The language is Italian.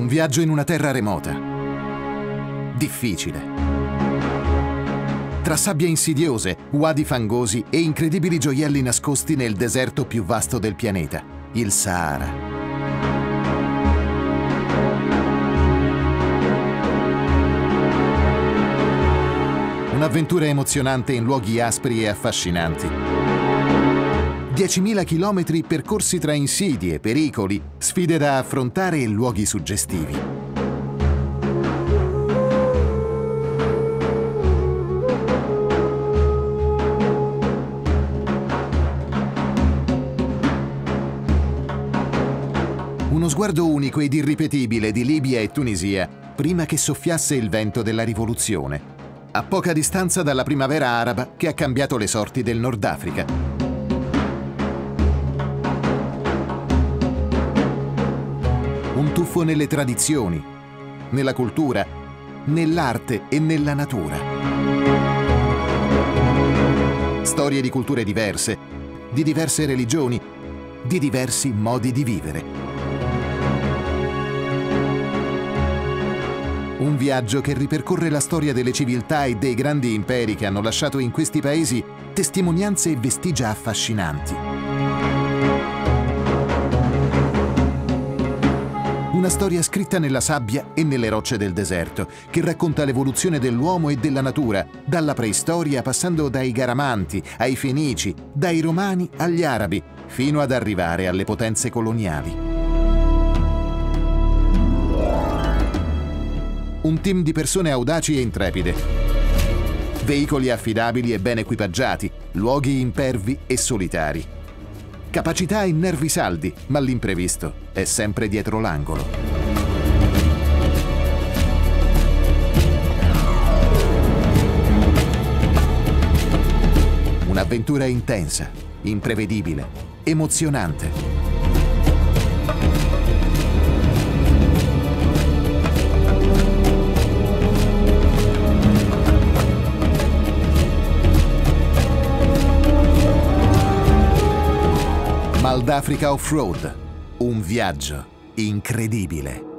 viaggio in una terra remota, difficile, tra sabbie insidiose, uadi fangosi e incredibili gioielli nascosti nel deserto più vasto del pianeta, il Sahara. Un'avventura emozionante in luoghi aspri e affascinanti. 10.000 chilometri percorsi tra insidie, pericoli, sfide da affrontare e luoghi suggestivi. Uno sguardo unico ed irripetibile di Libia e Tunisia prima che soffiasse il vento della rivoluzione, a poca distanza dalla primavera araba che ha cambiato le sorti del Nord Africa. Un tuffo nelle tradizioni, nella cultura, nell'arte e nella natura. Storie di culture diverse, di diverse religioni, di diversi modi di vivere. Un viaggio che ripercorre la storia delle civiltà e dei grandi imperi che hanno lasciato in questi paesi testimonianze e vestigia affascinanti. Una storia scritta nella sabbia e nelle rocce del deserto, che racconta l'evoluzione dell'uomo e della natura, dalla preistoria passando dai Garamanti ai Fenici, dai Romani agli Arabi, fino ad arrivare alle potenze coloniali. Un team di persone audaci e intrepide, veicoli affidabili e ben equipaggiati, luoghi impervi e solitari. Capacità e nervi saldi, ma l'imprevisto è sempre dietro l'angolo. Un'avventura intensa, imprevedibile, emozionante. Mal d'Africa Off-Road, un viaggio incredibile.